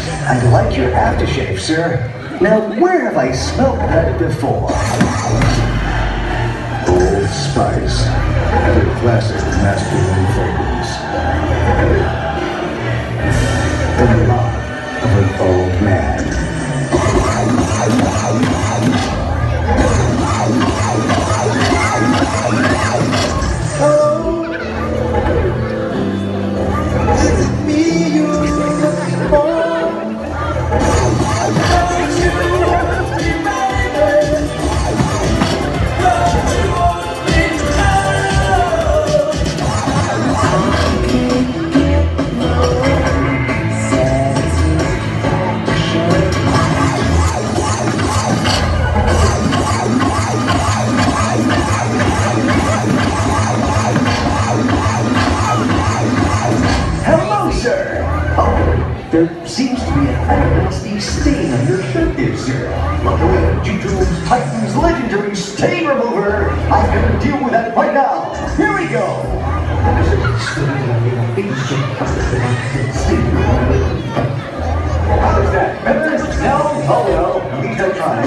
I like your aftershave, sir. Now, where have I smelt that before? Old Spice. The classic masculine fragrance. The love of an old man. There seems to be a nasty stain on your shirt there, sir. Luckily, Juju's Titan's legendary stain remover. I can deal with that right now. Here we go. How's that? Better? No? Oh well, at least I tried.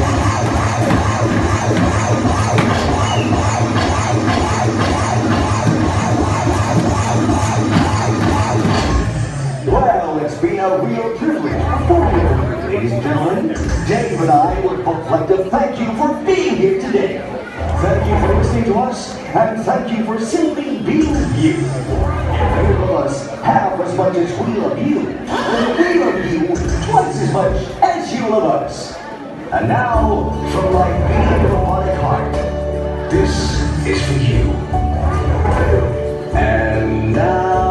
Well, it's been a real privilege for you, ladies and gentlemen. Dave and I would both like to thank you for being here today. Thank you for listening to us, and thank you for simply being you. Many of us have as much as we love you, and we love you twice as much as you love us. And now, from my beating robotic heart, this is for you. And now,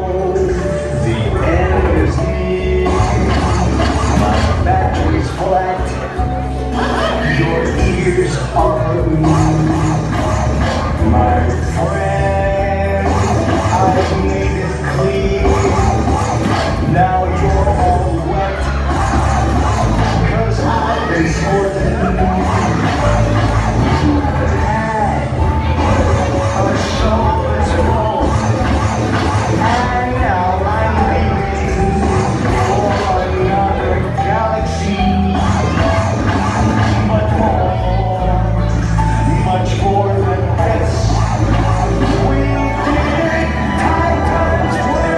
battery's flat. Your ears are numb. My friend, I've made it clear. Now you're all wet. 'Cause I've been sporting. You had a shoulder's roll. And now I'm leaving for another galaxy, much more than this. We did it, Titans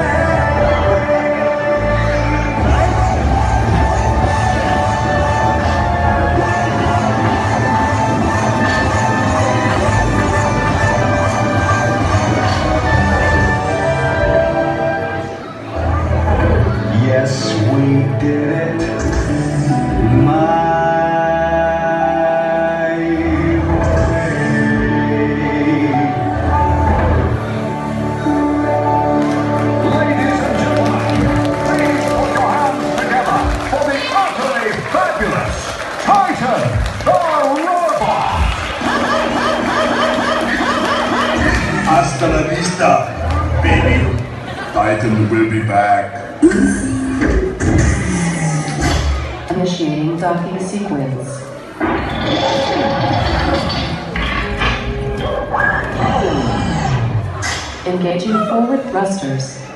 Yes, we did it. Hasta la vista, baby. Titan will be back. Initiating docking sequence. Engaging forward thrusters.